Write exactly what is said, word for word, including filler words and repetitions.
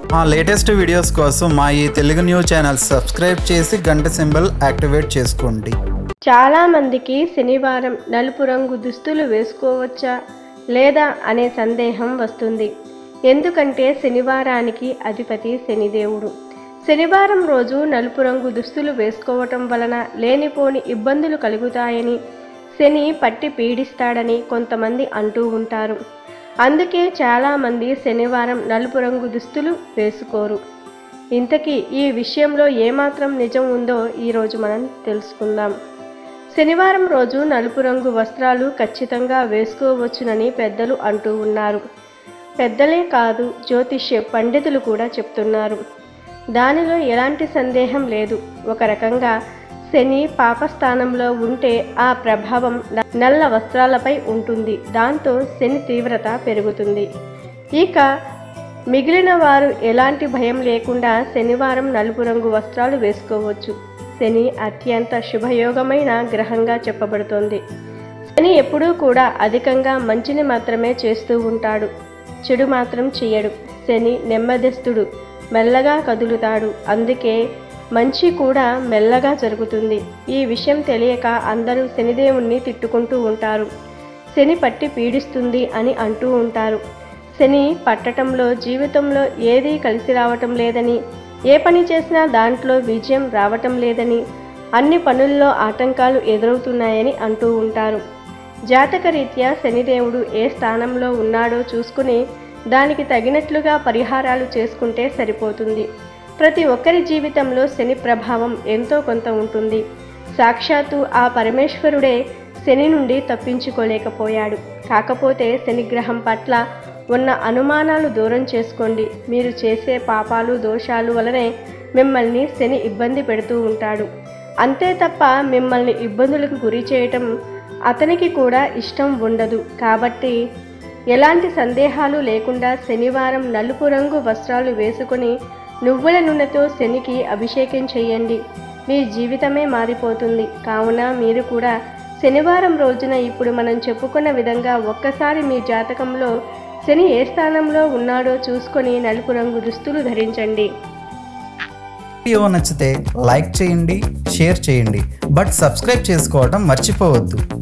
మా latest videos కోసం మా ఈ తెలుగు న్యూస్ ఛానల్ సబ్స్క్రైబ్ చేసి గంట సింబల్ యాక్టివేట్ చేసుకోండి. చాలా మందికి శనివారం నలుపు రంగు దుస్తులు వేసుకోవచ్చా లేదా అనే సందేహం వస్తుంది. ఎందుకంటే శనివారానికి అధిపతి శనిదేవుడు. శనివారం రోజు నలుపు రంగు దుస్తులు వేసుకోవటం వలన లేనిపోని ఇబ్బందులు కలుగుతాయని, శని పట్టి పీడిస్తాడని కొంతమంది అంటూ ఉంటారు. అందుకే చాలామంది శనివారం నలుపు రంగు దుస్తులు వేసుకోరు. ఇంతకీ ఈ విషయంలో ఏమాత్రం నిజం ఉందో ఈరోజు మనం తెలుసుకుందాం. శనివారం రోజు నలుపు రంగు వస్త్రాలు ఖచ్చితంగా వేసుకోవచ్చునని పెద్దలు అంటూ ఉన్నారు. పెద్దలే కాదు, జ్యోతిష్య పండితులు కూడా చెప్తున్నారు. దానిలో ఎలాంటి సందేహం లేదు. ఒక రకంగా శని పాపస్థానంలో ఉంటే ఆ ప్రభావం నల్ల వస్త్రాలపై ఉంటుంది. దాంతో శని తీవ్రత పెరుగుతుంది. ఇక మిగిలిన వారు ఎలాంటి భయం లేకుండా శనివారం నలుపు రంగు వస్త్రాలు వేసుకోవచ్చు. శని అత్యంత శుభయోగమైన గ్రహంగా చెప్పబడుతోంది. శని ఎప్పుడూ కూడా అధికంగా మంచిని మాత్రమే చేస్తూ ఉంటాడు, చెడు మాత్రం చెయ్యడు. శని నెమ్మదిస్తుడు, మెల్లగా కదులుతాడు. అందుకే మంచి కూడా మెల్లగా జరుగుతుంది. ఈ విషయం తెలియక అందరూ శనిదేవుణ్ణి తిట్టుకుంటూ ఉంటారు. శని పట్టి పీడిస్తుంది అని అంటూ ఉంటారు. శని పట్టటంలో జీవితంలో ఏదీ కలిసి రావటం లేదని, ఏ పని చేసినా దాంట్లో విజయం రావటం లేదని, అన్ని పనుల్లో ఆటంకాలు ఎదురవుతున్నాయని అంటూ ఉంటారు. జాతకరీత్యా శనిదేవుడు ఏ స్థానంలో ఉన్నాడో చూసుకుని దానికి తగినట్లుగా పరిహారాలు చేసుకుంటే సరిపోతుంది. ప్రతి ఒక్కరి జీవితంలో శని ప్రభావం ఎంతో కొంత ఉంటుంది. సాక్షాత్తు ఆ పరమేశ్వరుడే శని నుండి తప్పించుకోలేకపోయాడు. కాకపోతే శని గ్రహం పట్ల ఉన్న అనుమానాలు దూరం చేసుకోండి. మీరు చేసే పాపాలు దోషాలు వలనే మిమ్మల్ని శని ఇబ్బంది పెడుతూ ఉంటాడు. అంతే తప్ప మిమ్మల్ని ఇబ్బందులకు గురి చేయటం అతనికి కూడా ఇష్టం ఉండదు. కాబట్టి ఎలాంటి సందేహాలు లేకుండా శనివారం నలుపు రంగు వస్త్రాలు వేసుకొని నువ్వుల నూనెతో శనికి అభిషేకం చేయండి. మీ జీవితమే మారిపోతుంది. కావున మీరు కూడా శనివారం రోజున ఇప్పుడు మనం చెప్పుకున్న విధంగా ఒక్కసారి మీ జాతకంలో శని ఏ స్థానంలో ఉన్నాడో చూసుకొని నలుపు రంగు దుస్తులు ధరించండి. వీడియో నచ్చితే లైక్ చేయండి, షేర్ చేయండి, బట్ సబ్స్క్రైబ్ చేసుకోవడం మర్చిపోవద్దు.